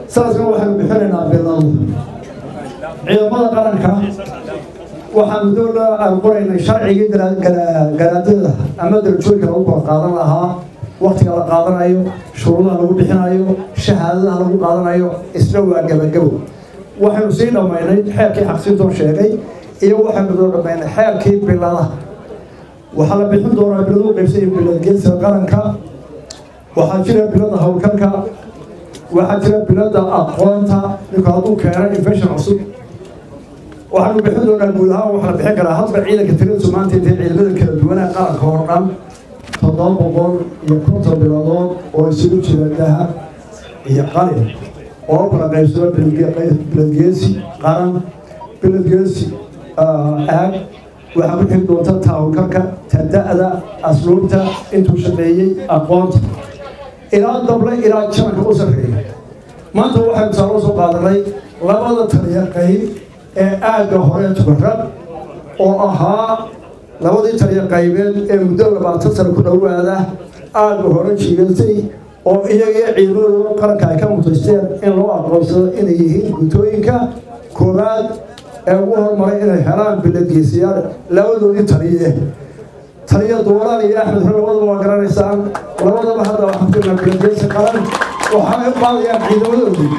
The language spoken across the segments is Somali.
سأسمع واحد بحرنا بالله عيومنا قرنك waxaan dowla aan qoraynay sharciga garaadada ama darajooyinka lagu kala qaadan lahaa waqtiga la qaadanayo shuruudaha lagu bixinayo shahaadadaha lagu qaadanayo isla waa gabagabo waxaanu sii dhammaynay xeerkii xaqsiintoon sheegay iyo waxaanu soo dhammaynay xeerkii biladaha waxaa la bixin doonaa biladu qaybsan iyo bilad geesiga qaranka waxaa jira bilada hawlkarka waxaa jira bilada aqoonta ninka hadduu keenay infection cusub waxaanu bixin doonaa guud ahaan waxaa la bixin karaa hadba ciidanka tiradiisu maanta intay ciidamada kala duwanaa qaranka oo dhan 750 biladood oo isugu jira dahab iyo qalin oo kala qaybsado biladgeesi qaran biladgeesi aag waxaa ku xigi doonta taawulkarka tada'da asluubta intuu shaqeeyey aqoonta ilaa dable ilaa jananka u sarreeya maanta waxaynu tusaale soo qaadanay labada taliya qayb ee aagga hore tubarrad oo ahaa labadii taliya qaybeed ee muddo 20 sano ku dhowaada aagga hore jiigatay oo iyaga ciidamada qaranka ay ka mutaysteen in loo aqoonsado inay yihiin gutooyinka koobaad ee ugu hormaray inay helaan biladgeesiyaal labadoodii taliya doolaan iyo axmed hore labadaba waa garanaysaan labadaba hadda waxaan ku jirnaa biladgeesi qaran waxaa u qaadayaan ciidamadoodii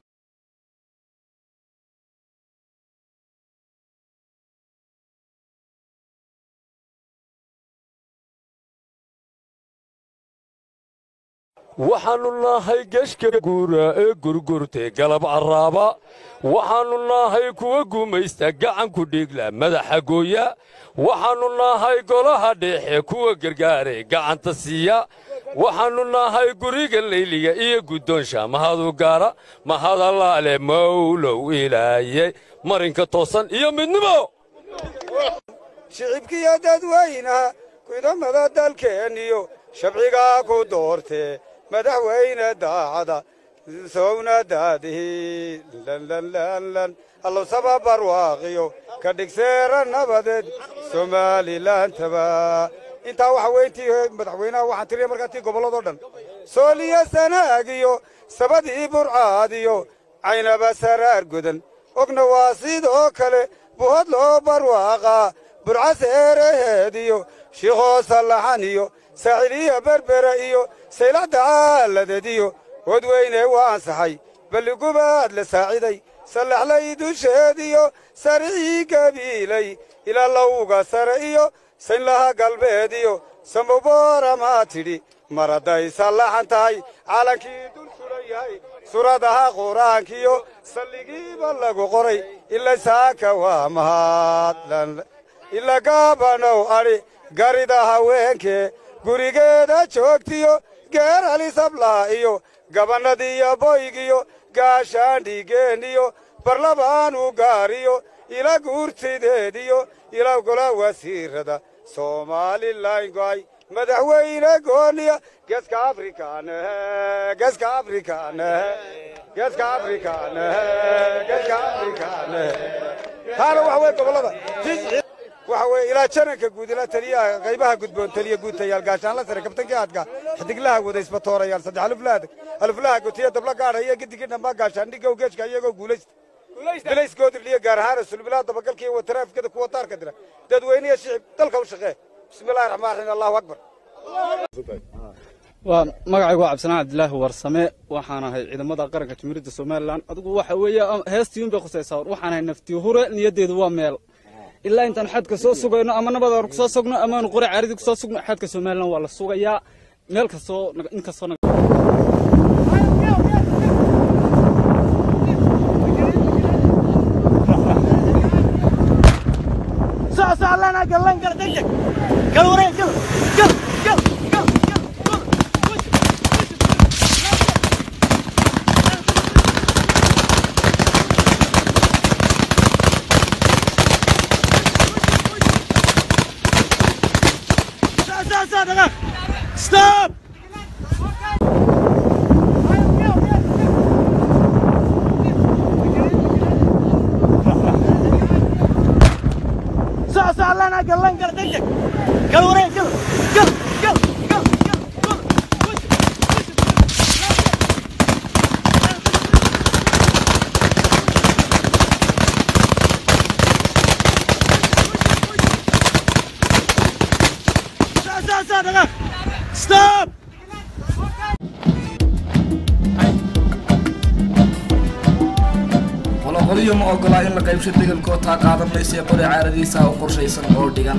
waxaanu nahay geshka guura ee gurgurtay galab caraaba waxaanu nahay kuwa guumaysta gacan ku dhigla madaxa gooya waxaanu nahay golaha dhexe kuwa gargaaray gacanta siiya waxaanu nahay guriga layliga iyo guddoonsha mahadu gaara mahadalaale mawlow ilaaye marinka toosan iyo midnimo shicibkiyo dadweynaha kudamada dalkeeniyo shabcigaa ku doortee madaxweyne daacada sowna daadihi allow sababar waaqiyo ka dhigseera nabadeed somalilandaba intaa waxa weyntii madaxweynaha waxaan tiriya markaatii gobolladoo dhan sooliyo sanaagiyo sabadii burcaadiyo caynaba saraar godan ogna waa sidoo kale buhod loo barwaaqaa burca seeraheediyo shiikhoo sallaxaniyo saaxiliya berbera iyo saylaxda caaladediyo wadweyne waa ansaxay balligubaad la saaciday sallaxlay dusheediyo saricii gabiilay ilaa lawga sare iyo saynlaha galbeediyo samubooramaa tidhi mar hadday sallaxan tahay caalankii dul sulan yahay suradaha qur-aankiyo salligiiba lagu qoray ila saaka waa mahadlan ila gaabanow adhi garida haweenkee gurigeeda joogtiyo geer halisablaha iyo gabannadiiyo boygiyo gaashaandhigeeniyo barlabaanu gaariyo ila guurtideediyo ila gola wasiirada somalilan go'ay madaxweyne gooniya geeska afrikaane geeska afrikaane geeska afrikaane geeska afrikaane taana waxa way gobolada waxa way ila jananka guud ila taliyaha qaybaha gudboon taliya guutayaal gaashaan la sare kabtanka aadka xidiglaha wada isbatoorayaal saddex aliflaha gootiya dabla gaaraya gidigii dhamba gaashaan dhigow geeshka iyagoo guulaysta goodriya gaar ahaan sulbilaha dabagalkii iyo taraafikada kuwa taarka dira dadweynaha shicib dalka u shaqee bismillaahir rahmaanir rahiim allahu akbar waa magacaygu cabsanaa cabdilaahi warsame waxaan ahay ciidamada qaranka jumhuuriyadda Soomaaliland adigu waxa weeye heestii bay qosaysaa waxaan ahay naftii hore niyadeedu waa meel ilaa intaan xadka soo sugayno ama nabad ku soo sugno ama aan qori caaridi ku soo sugno xadka Soomaaliland waa la sugayaa meel kasto in kasto سألنا قلنا قردك قال وري قل Stop! سألنا قلنا قردك قال وري قل Stop! qolyo ma ogola in la qaybsho degalkoo taa qaadan maysa ee qori caaradiisa u qorshaysan oo dhigan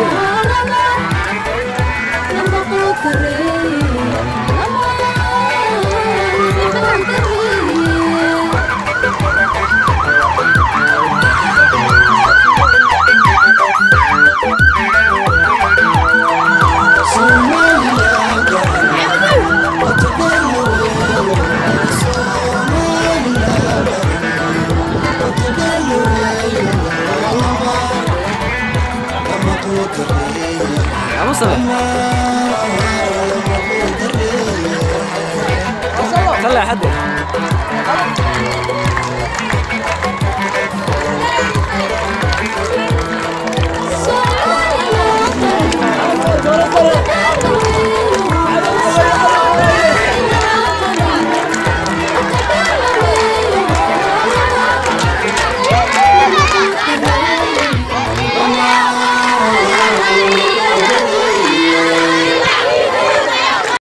طلع حد